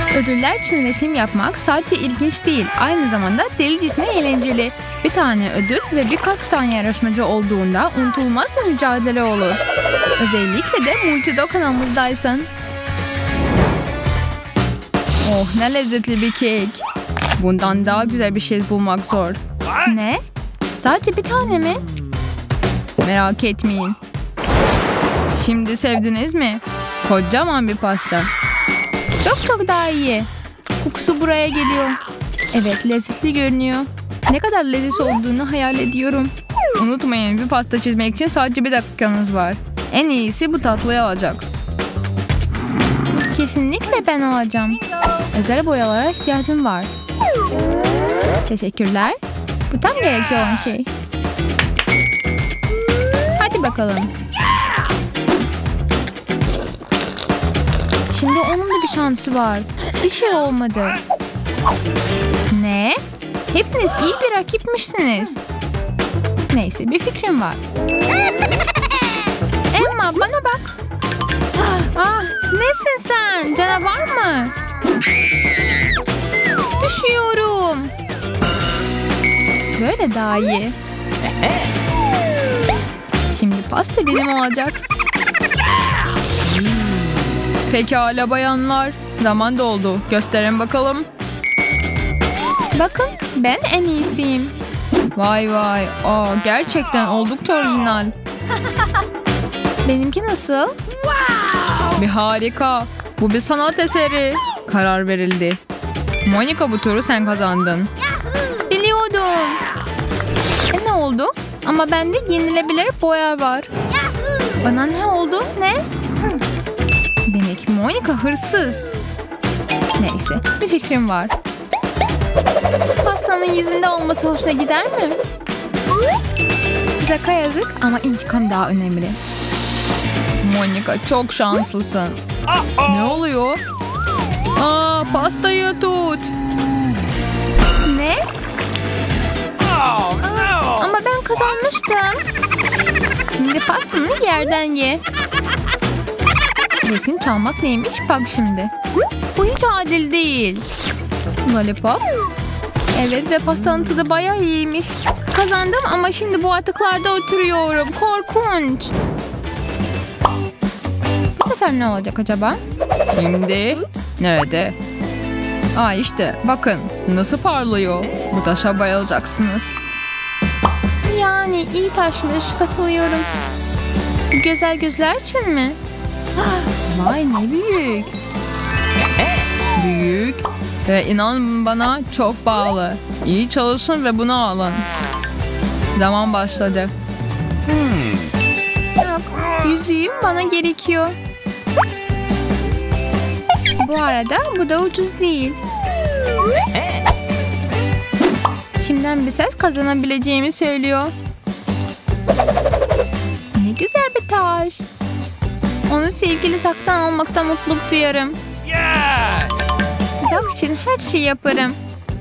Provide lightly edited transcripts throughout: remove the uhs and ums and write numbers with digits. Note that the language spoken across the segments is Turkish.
Ödüller için resim yapmak sadece ilginç değil, aynı zamanda delicesine eğlenceli. Bir tane ödül ve birkaç tane yarışmacı olduğunda unutulmaz bir mücadele olur. Özellikle de Multido kanalımızdaysan. Oh, ne lezzetli bir kek. Bundan daha güzel bir şey bulmak zor. Ne? Sadece bir tane mi? Merak etmeyin. Şimdi sevdiniz mi? Kocaman bir pasta. Çok daha iyi. Kokusu buraya geliyor. Evet, lezzetli görünüyor. Ne kadar lezzetli olduğunu hayal ediyorum. Unutmayın, bir pasta çizmek için sadece bir dakikanız var. En iyisi bu tatlıyı alacak. Kesinlikle ben alacağım. Özel boyalara ihtiyacım var. Teşekkürler. Bu tam gerekli olan şey. Hadi bakalım. Şimdi onun da bir şansı var. Bir şey olmadı. Ne? Hepiniz iyi bir rakipmişsiniz. Neyse, bir fikrim var. Emma, bana bak. Ah, nesin sen? Canavar mı? Düşüyorum. Böyle daha iyi. Şimdi pasta benim olacak. Pekala bayanlar. Zaman doldu. Gösterin bakalım. Bakın, ben en iyisiyim. Vay vay. Gerçekten oldukça orijinal. Benimki nasıl? Bir harika. Bu bir sanat eseri. Karar verildi. Monica, bu turu sen kazandın. Biliyordum. Ne oldu? Ama bende yenilebilir boya var. Bana ne oldu? Ne? Demek Monica hırsız. Neyse, bir fikrim var. Pastanın yüzünde olması hoşuna gider mi? Zaka yazık ama intikam daha önemli. Monica, çok şanslısın. Ne oluyor? Pastayı tut. Ne? Ama ben kazanmıştım. Şimdi pastanı yerden ye. Resim çalmak neymiş bak şimdi. Bu hiç adil değil. Lollipop. Evet ve pastanın tadı bayağı iyiymiş. Kazandım ama şimdi bu atıklarda oturuyorum. Korkunç. Bu sefer ne olacak acaba? Şimdi nerede? İşte bakın nasıl parlıyor. Bu taşa bayılacaksınız. Yani iyi taşmış, katılıyorum. Güzel gözler için mi? Vay ne büyük. Büyük ve inan bana çok pahalı. İyi çalışın ve bunu alın. Zaman başladı. Yok, yüzüğüm bana gerekiyor. Bu arada bu da ucuz değil. İçimden bir ses kazanabileceğimi söylüyor. Ne güzel bir taş. Onu sevgili Zak'tan almakta mutluluk duyarım. Zak için her şeyi yaparım.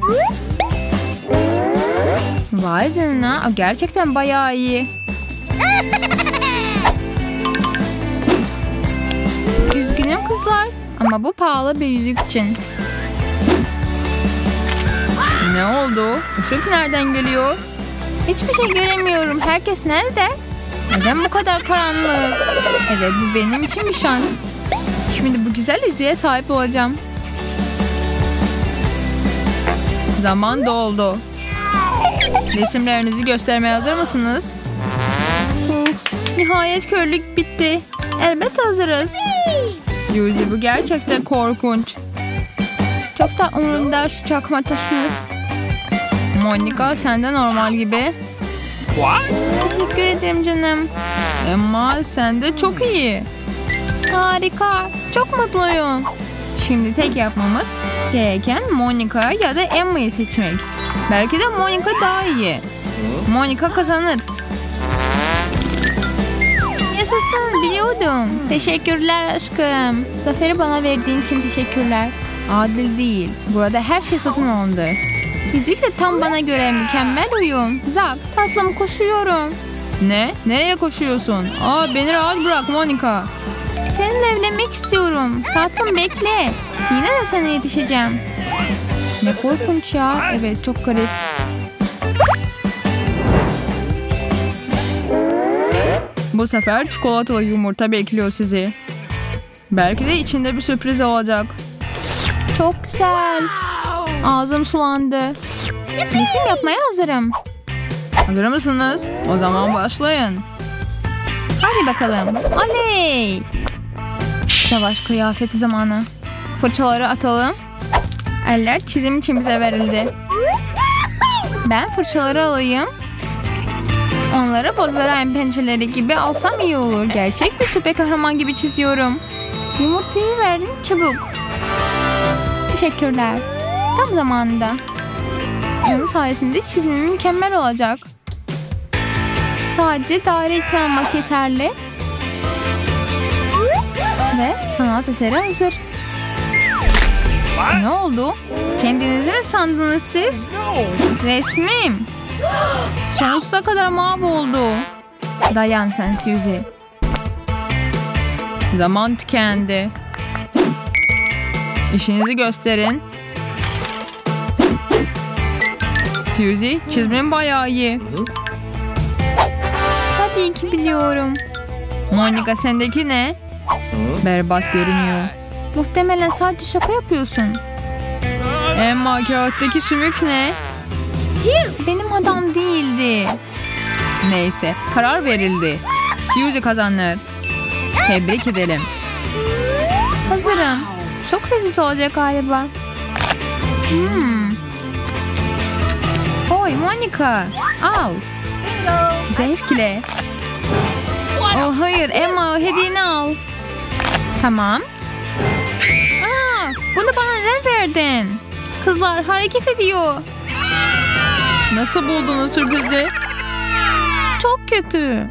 Vay canına, o gerçekten bayağı iyi. Üzgünüm kızlar ama bu pahalı bir yüzük için. Ne oldu? Işık nereden geliyor? Hiçbir şey göremiyorum. Herkes nerede? Neden bu kadar karanlık? Evet, bu benim için bir şans. Şimdi bu güzel yüzüğe sahip olacağım. Zaman doldu. Resimlerinizi göstermeye hazır mısınız? Nihayet körlük bitti. Elbette hazırız. Suzy, bu gerçekten korkunç. Çok da umurumda şu çakma taşınız. Monica, sen de normal gibi. Teşekkür ederim canım. Emma, sen de çok iyi. Harika. Çok mutluyum. Şimdi tek yapmamız gereken Monica ya da Emma'yı seçmek. Belki de Monica daha iyi. Monica kazanır. Yaşasın, biliyordum. Teşekkürler aşkım. Zaferi bana verdiğin için teşekkürler. Adil değil. Burada her şey satın alındı. Yüzük de tam bana göre mükemmel uyum. Zak, tatlım, koşuyorum. Ne? Nereye koşuyorsun? Aa, beni rahat bırak Monica. Seninle evlenmek istiyorum. Tatlım bekle. Yine de sana yetişeceğim. Ne korkunç ya. Evet, çok garip. Bu sefer çikolatalı yumurta bekliyor sizi. Belki de içinde bir sürpriz olacak. Çok güzel. Ağzım sulandı. Resim yapmaya hazırım. Hazır mısınız? O zaman başlayın. Hadi bakalım. Oley! Savaş kıyafeti zamanı. Fırçaları atalım. Eller çizim için bize verildi. Ben fırçaları alayım. Onları Wolverine pençeleri gibi alsam iyi olur. Gerçek bir süper kahraman gibi çiziyorum. Yumurtayı verdin çabuk. Teşekkürler. Tam zamanında. Onun sayesinde çizimim mükemmel olacak. Sadece daire eklenmek yeterli. Ve sanat eseri hazır. Ne oldu? Kendinizi mi sandınız siz? Resmim. Sonsuza kadar mahvoldu. Dayan sen Suzy. Zaman tükendi. İşinizi gösterin. Suzy, çizmin bayağı iyi. Tabii ki biliyorum. Monica, sendeki ne? Berbat görünüyor. Muhtemelen sadece şaka yapıyorsun. Emma, kağıttaki sümük ne? Benim adam değildi. Neyse, karar verildi. Suzy kazanır. Tebrik edelim. Hazırım. Çok leziz olacak galiba. Oy Monica, al. Zevkle. Oh hayır Emma, hediyeni al. Tamam. Aa, bunu bana neden verdin? Kızlar hareket ediyor. Nasıl buldunuz sürprizi? Çok kötü.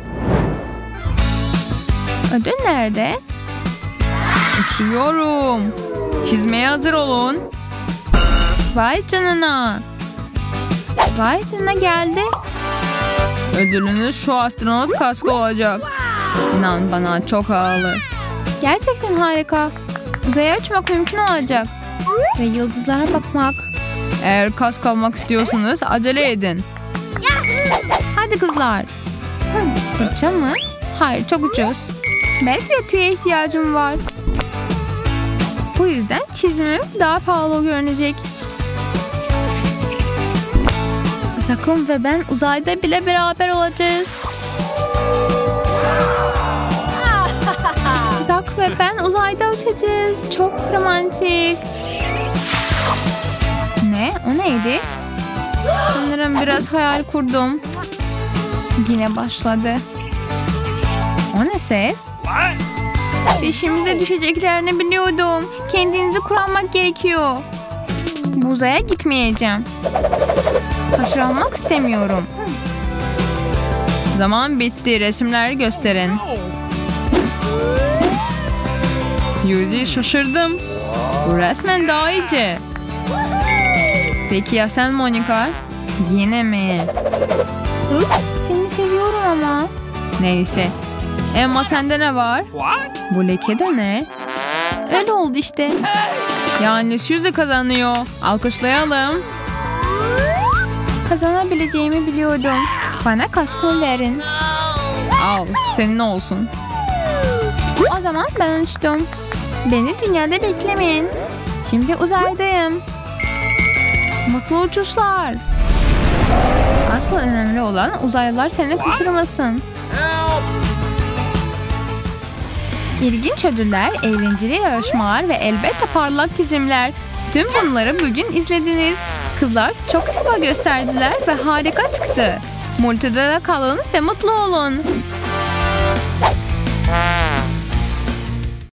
Ödül nerede? Uçuyorum. Çizmeye hazır olun. Vay canına. Vay canına geldi. Ödülünüz şu astronot kaskı olacak. İnan bana, çok havalı. Gerçekten harika. Uzaya uçmak mümkün olacak. Ve yıldızlara bakmak. Eğer kask almak istiyorsanız acele edin. Hadi kızlar. Fırça mı? Hayır, çok ucuz. Belki de tüye ihtiyacım var. Bu yüzden çizimim daha pahalı görünecek. Sakın ve ben uzayda bile beraber olacağız. Zak ve ben uzayda uçacağız. Çok romantik. Ne? O neydi? Sanırım biraz hayal kurdum. Yine başladı. O ne ses? Peşimize düşeceklerini biliyordum. Kendinizi kurtarmak gerekiyor. Bu uzaya gitmeyeceğim. Kaçırılmak istemiyorum. Zaman bitti. Resimleri gösterin. Suzy, şaşırdım. Bu resmen daha iyice. Peki ya sen Monica? Yine mi? Seni seviyorum ama. Neyse. Emma, sende ne var? Bu leke de ne? Öyle oldu işte. Yani Suzy kazanıyor. Alkışlayalım. Kazanabileceğimi biliyordum. Bana kaskımı verin. Al, senin olsun. O zaman ben uçtum. Beni dünyada beklemeyin. Şimdi uzaydayım. Mutlu uçuşlar. Asıl önemli olan uzaylılar seni kaçırmasın. İlginç ödüller, eğlenceli yarışmalar ve elbette parlak çizimler. Tüm bunları bugün izlediniz. Kızlar çok çaba gösterdiler ve harika çıktı. Multida'da kalın ve mutlu olun.